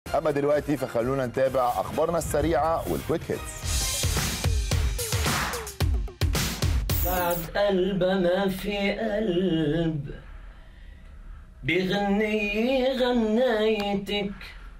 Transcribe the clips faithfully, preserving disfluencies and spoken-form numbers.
اما دلوقتي فخلونا نتابع اخبارنا السريعه والكويك هيتس. بعد قلب ما في قلب بغني غنيتك،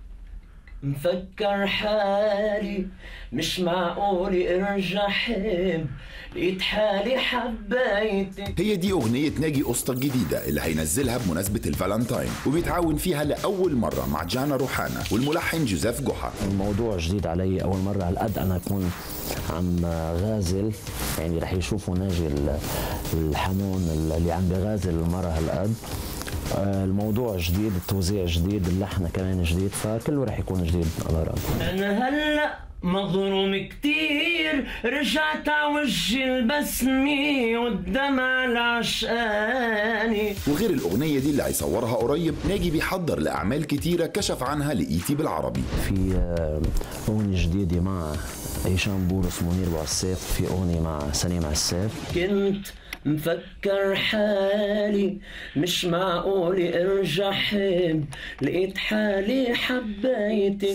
مفكر حالي مش معقول ارجع حب، لقيت حالي حبيتك. هي دي أغنية ناجي أسطى الجديدة اللي هينزلها بمناسبة الفالنتاين، وبيتعاون فيها لأول مرة مع جانا روحانا والملحن جوزيف جحا. الموضوع جديد علي، أول مرة على قد أنا أكون عم غازل، يعني رح يشوفوا ناجي الحنون اللي عم بغازل المرة هالقد. الموضوع جديد، التوزيع جديد، اللحن كمان جديد، فكله رح يكون جديد على رأيي. أنا هلأ مغروم كتير، رجعت عوجي البسمي والدمع العشقاني. وغير الأغنية دي اللي هيصورها قريب، ناجي بيحضر لأعمال كتيرة كشف عنها لإيتي بالعربي. في أغنية جديدة مع هشام بورس ومنير بوعساف، في أغنية مع سليم عساف. كنت مفكر حالي مش معقول ارجع حب، لقيت حالي حبيتك.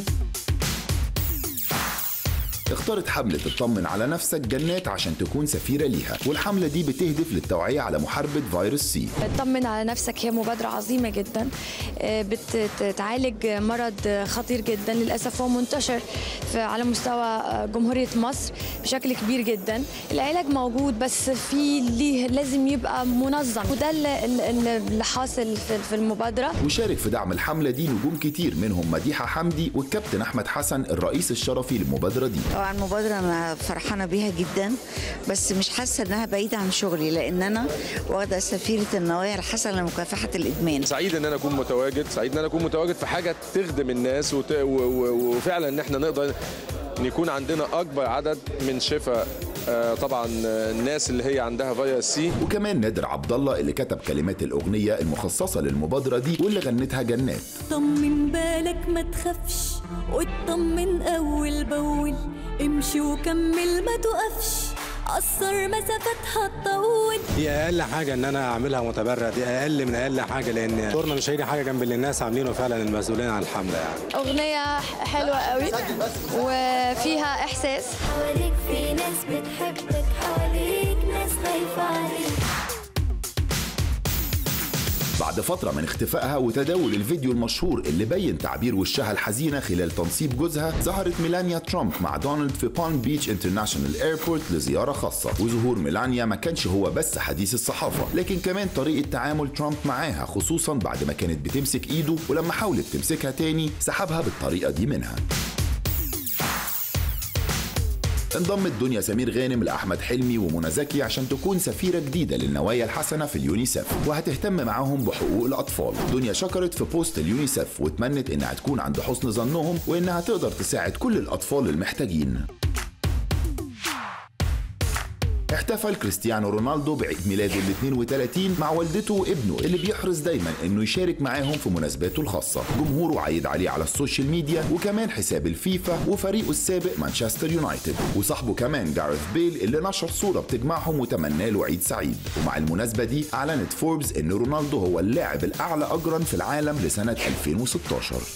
اختارت حملة اطمن على نفسك جنات عشان تكون سفيرة ليها، والحملة دي بتهدف للتوعية على محاربة فيروس سي. اطمن على نفسك هي مبادرة عظيمة جدا، بتعالج مرض خطير جدا، للأسف هو منتشر على مستوى جمهورية مصر بشكل كبير جدا. العلاج موجود بس في ليه لازم يبقى منظم، وده اللي حاصل في المبادرة. وشارك في دعم الحملة دي نجوم كتير، منهم مديحة حمدي والكابتن أحمد حسن الرئيس الشرفي للمبادرة دي. طبعا المبادرة أنا فرحانة بيها جدا، بس مش حاسة إنها بعيدة عن شغلي، لأن أنا واخدة سفيرة النوايا الحسنة لمكافحة الإدمان. سعيد إن أنا أكون متواجد، سعيد إن أنا أكون متواجد في حاجة تخدم الناس، وت... و... و... وفعلا إن إحنا نقدر يكون عندنا أكبر عدد من شفاء طبعا الناس اللي هي عندها فيروس سي. وكمان نادر عبد الله اللي كتب كلمات الأغنية المخصصة للمبادرة دي واللي غنتها جنات. طمن بالك ما تخافش، واطمن أول بأول، امشي وكمل ما توقفش، قصر مسافتها تطول. دي اقل حاجه ان انا اعملها متبرع، دي اقل من اقل حاجه، لان دورنا مش هيجي حاجه جنب اللي الناس عاملينه فعلا المسؤولين عن الحمله. يعني اغنيه حلوه قوي وفيها احساس. حواليك في ناس بتحبك، حواليك ناس خايفه عليك. بعد فترة من اختفائها وتداول الفيديو المشهور اللي بين تعبير وشها الحزينة خلال تنصيب جوزها، ظهرت ميلانيا ترامب مع دونالد في بالم بيتش انترناشونال ايربورت لزيارة خاصة. وظهور ميلانيا ما كانش هو بس حديث الصحافة، لكن كمان طريقة تعامل ترامب معاها، خصوصا بعد ما كانت بتمسك ايده، ولما حاولت تمسكها تاني سحبها بالطريقة دي منها. انضمت دنيا سمير غانم لأحمد حلمي ومنى زكي عشان تكون سفيرة جديدة للنوايا الحسنة في اليونيسف، وهتهتم معاهم بحقوق الأطفال. دنيا شكرت في بوست اليونيسف واتمنت إنها تكون عند حسن ظنهم، وإنها تقدر تساعد كل الأطفال المحتاجين. احتفل كريستيانو رونالدو بعيد ميلاده ال اثنين وثلاثين مع والدته وابنه اللي بيحرص دايما انه يشارك معاهم في مناسباته الخاصه. جمهوره عايد عليه على السوشيال ميديا، وكمان حساب الفيفا وفريقه السابق مانشستر يونايتد، وصاحبه كمان جاريث بيل اللي نشر صوره بتجمعهم وتمنى له عيد سعيد. ومع المناسبه دي اعلنت فوربس ان رونالدو هو اللاعب الاعلى اجرا في العالم لسنه ألفين وستاشر.